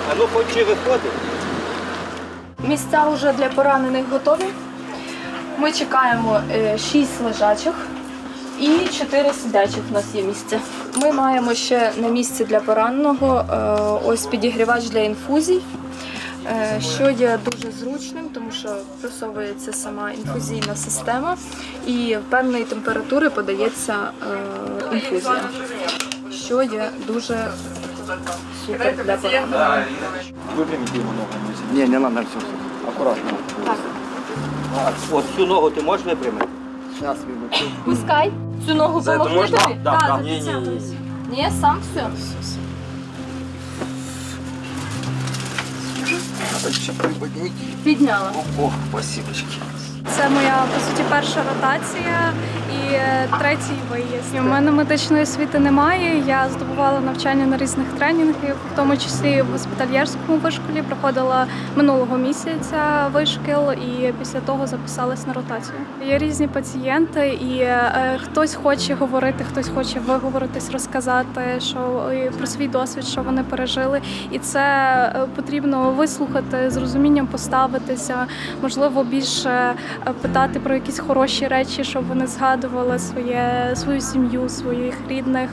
А ну хоч чи виходить. Місця вже для поранених готові. Ми чекаємо 6 лежачих і 4 сидячих у нас є місця. Ми маємо ще на місці для пораненого ось підігрівач для інфузій, що є дуже зручним, тому що просовується сама інфузійна система і в певної температури подається інфузія, що є дуже супер для пораненого. Випряміть його ногу. Не надо все. Аккуратно. Так. От цю ногу ти можеш випрямити? Сейчас выйду. Пускай. Цю ногу помогти можна? тобі? Так, так. Ні. Ні, сам все. Підняла. О, спасибочки. Це моя, по суті, перша ротація і третій виїзд. У мене медичної освіти немає. Я здобувала навчання на різних тренінгах, в тому числі в госпітальєрському вишколі. Проходила минулого місяця вишкіл і після того записалась на ротацію. Є різні пацієнти, і хтось хоче говорити, хтось хоче виговоритись, розказати про свій досвід, що вони пережили. І це потрібно вислухати, з розумінням поставитися, можливо, більше питати про якісь хороші речі, щоб вони згадували свою сім'ю, своїх рідних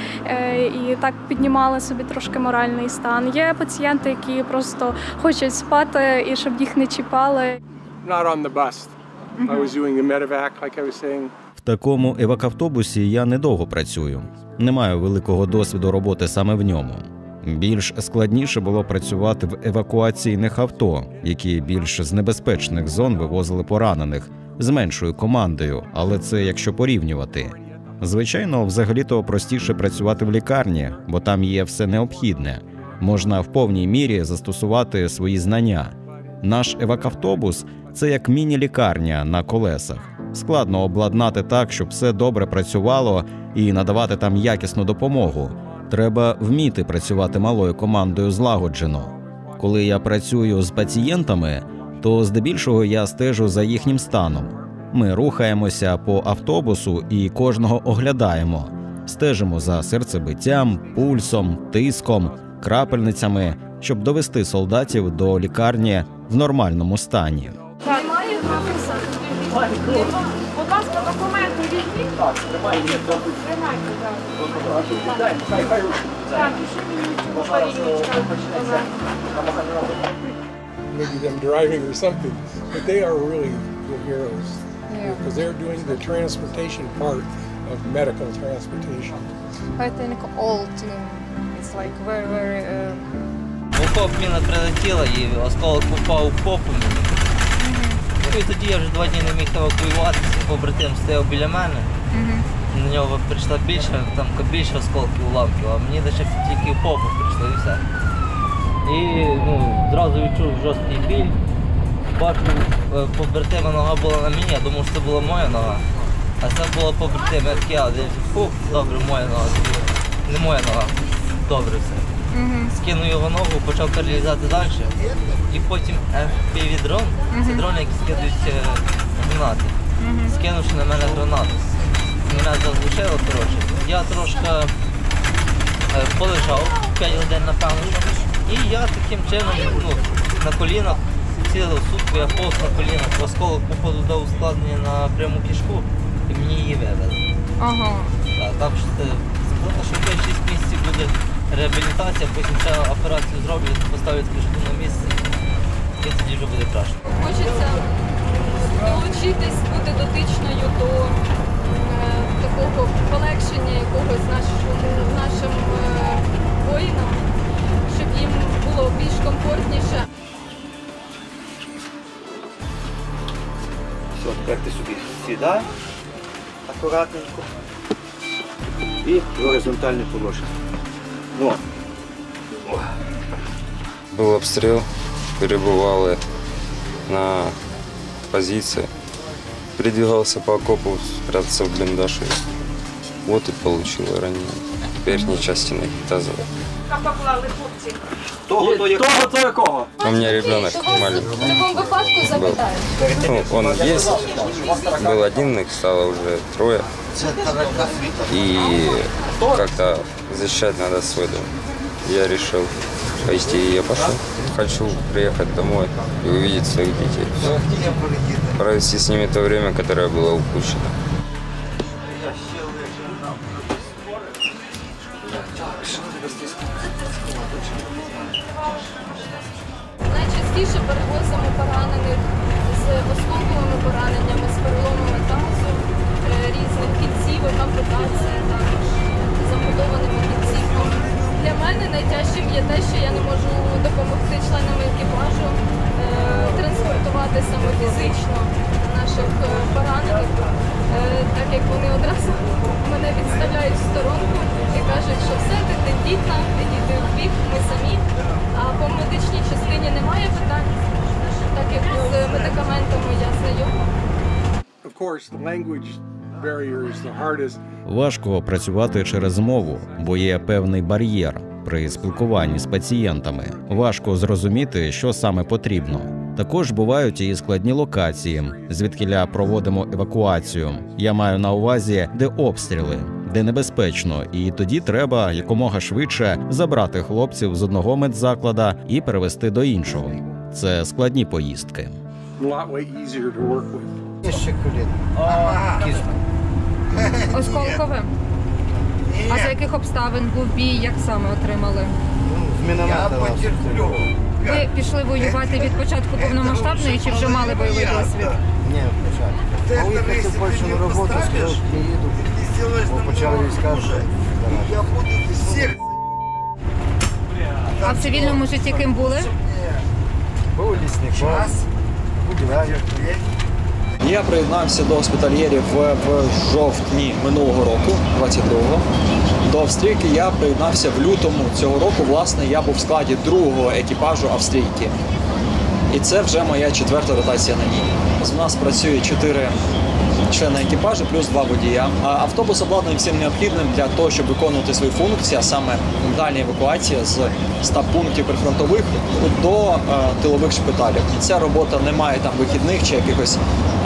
і так піднімали собі трошки моральний стан. Є пацієнти, які просто хочуть спати і щоб їх не чіпали. Not on the bus. I was doing the medevac, like I was saying. В такому евакавтобусі я недовго працюю. Не маю великого досвіду роботи саме в ньому. Більш складніше було працювати в евакуаційних авто, які більш з небезпечних зон вивозили поранених, з меншою командою, але це якщо порівнювати. Звичайно, взагалі-то простіше працювати в лікарні, бо там є все необхідне. Можна в повній мірі застосувати свої знання. Наш евакавтобус – це як міні-лікарня на колесах. Складно обладнати так, щоб все добре працювало і надавати там якісну допомогу. Треба вміти працювати малою командою злагоджено. Коли я працюю з пацієнтами, то здебільшого я стежу за їхнім станом. Ми рухаємося по автобусу і кожного оглядаємо. Стежимо за серцебиттям, пульсом, тиском, крапельницями, щоб довести солдатів до лікарні в нормальному стані. Немає графіса? Будь ласка, документи візьміть. Так, тримайте. Тримайте, так. Так, пиши мені цю паріночку. Maybe them driving or something, but they are really the heroes because they're doing the transportation part of medical transportation. I think all team is like very В окоп міна прилетіла і осколок попав в попу мені. І тоді я вже 2 дні не міг евакуюватися, побратим стояв біля мене. На нього прийшла більше осколків уламків, а мені лише тільки в попу прийшло і все. І зразу відчув жорсткий біль. Бачу, побратима нога була на мені, я думав, що це була моя нога. А це була побратима, я такий, фух, добре, моя нога. Не моя нога, добре все. Скинув його ногу, почав перелізати далі. І потім FPV-дрон, це дрони, які скидують гранати. Скинувши на мене гранату. Мене заглушило, коротше. Я трошки полежав 5 годин, напевно. І я таким чином на колінах цілу сутку я повз на колінах. Осколок походу дав ускладнення на пряму кишку і мені її вивели. Ага. Так що що 5-6 місяців буде реабілітація, потім ще операцію зроблять, поставлять кишку на місце і тоді вже буде краще. Хочеться долучитись, бути дотичною до такого полегшення якогось нашим воїнам, щоб їм було більш комфортніше. Все, тепер ти собі сідай акуратненько і горизонтальне положення. Был обстрел, перебывали на позиции. Передвигался по окопу, спрятался в блиндаж. Вот и получил ранение. Верхней части ноги тазовой. Поклали хлопці. Того до якого? У меня ребенок маленький. В будь-якому випадку запитають. Ну, он есть. Был один, их стало уже 3. И как-то защищать надо свой дом. я решил пойти, и я пошел. Хочу приехать домой и увидеть своих детей. Провести с ними то время, которое было упущено. Найчастіше перевозимо поранених з осколковими пораненнями, з переломами тазу, різних кінцівок, ампутація, також з ампутованими кінцівками. Для мене найтяжчим є те, що я не можу допомогти членам екіпажу транспортувати саме фізично наших поранених, так як вони одразу мене відставляють в сторонку і кажуть, що все, ти тендітна, підійди в бік, ми самі. А по медичній частині немає питань, так як з медикаментами я знайома. Of course, the language barrier is the hardest. Важко працювати через мову, бо є певний бар'єр при спілкуванні з пацієнтами. Важко зрозуміти, що саме потрібно. Також бувають і складні локації, звідкіля проводимо евакуацію. Я маю на увазі, де обстріли, де небезпечно, і тоді треба якомога швидше забрати хлопців з одного медзаклада і перевести до іншого. Це складні поїздки. A lot way easier to work with. Осколкове. А за яких обставин був бій, як саме отримали? Ви пішли воювати від початку повномасштабної чи вже мали бойовий досвід? Ні, початку. Поїхати в Польщу на роботу, сказав, не їду, бо почали війська. А в цивільному житті ким були? Був лісником, будівельник. Я приєднався до госпітальєрів в жовтні минулого року, 22-го. До Австрійки я приєднався в лютому цього року. Власне, я був в складі другого екіпажу Австрійки. І це вже моя 4-та ротація на ній. У нас працює 4 члени екіпажу плюс 2 водія. Автобус обладнаний всім необхідним для того, щоб виконувати свої функції, а саме дальня евакуація з 100 пунктів прифронтових до тилових шпиталів. Ця робота не має там вихідних чи якихось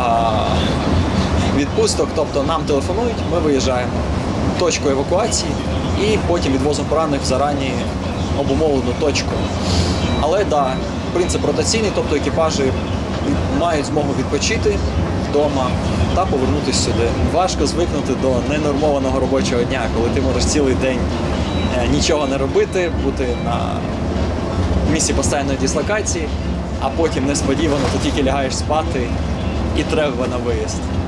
відпусток, тобто нам телефонують, ми виїжджаємо в точку евакуації і потім відвозимо поранених в зарані обумовлену точку. Але да, принцип ротаційний, тобто екіпажі мають змогу відпочити вдома та повернутися сюди. Важко звикнути до ненормованого робочого дня, коли ти можеш цілий день нічого не робити, бути на місці постійної дислокації, а потім несподівано ти тільки лягаєш спати і треба на виїзд.